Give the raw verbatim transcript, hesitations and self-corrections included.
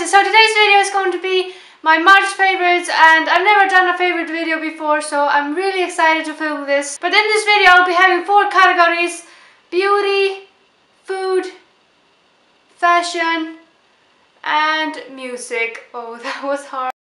so today's video is going to be my March favorites, and I've never done a favorite video before, so I'm really excited to film this. But in this video I'll be having four categories: beauty, food, fashion, and music. Oh, that was hard.